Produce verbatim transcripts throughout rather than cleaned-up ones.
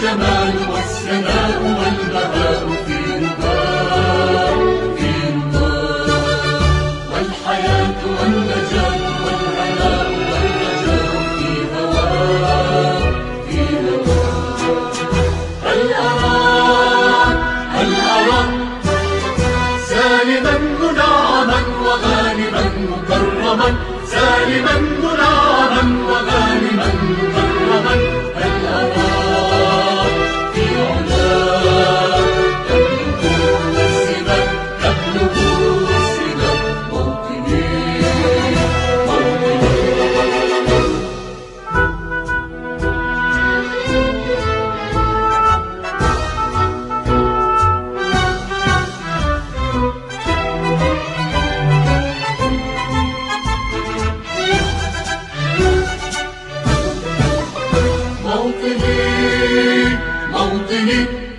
والجمال والسناء والبهاء في رضاه في رضاه، والحياة والنجاة والهناء والرجاء في هواه في هواه. هل أراك هل أراك سالما منعما وغانما مكرما، سالما منعما وغانما مكرما. هل أراك في علاك تبلغ السباق تبلغ السباق موطني موطني. موطني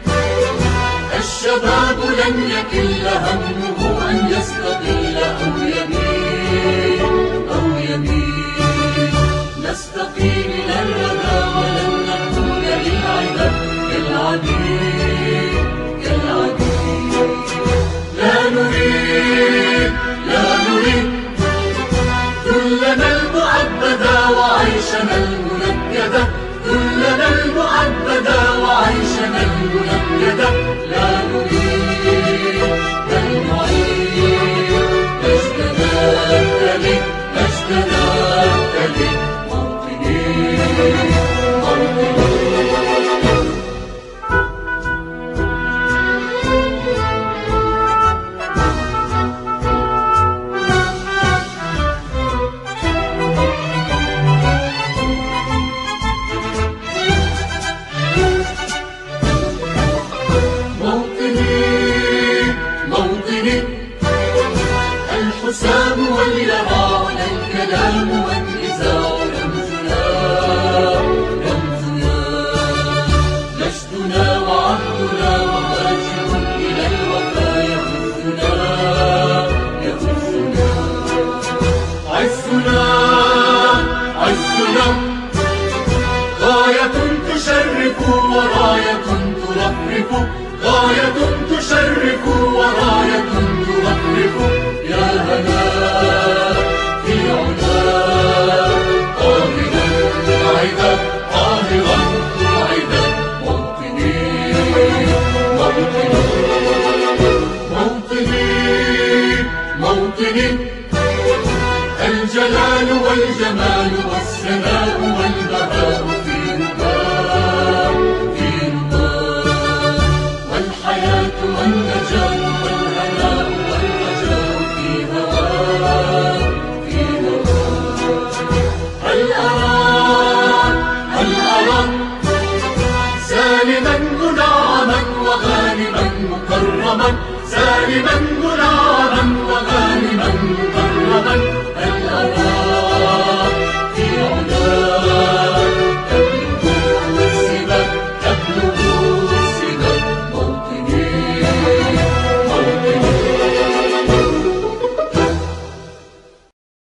الشباب لن يكل همه أن يستقل أو يميل أو يميل. نستقي إلى الردى ولن نكون للعباد كالعبيد كالعبيد. لا نريد لا نريد ذلنا المعبدا وعيشنا المنكدا، ذلنا المعبدا وعيشنا المنكدا. لا نريد بل نعيد مجدنا التلي مجدنا التلي موطني موطني. الحسام واليران الكلام والنزاع رمزنا رمزنا. مجدنا وعهدنا وواجب إلى الوفا يهزنا يهزنا. عزنا عزنا غاية تشرف وراية ترفرف، غاية تشرف وراية ترفرف. يا هنا في علاك قاهرا قاعدا قاهرا قاعدا موطني موطني موطني موطني. الجلال والجمال والسناء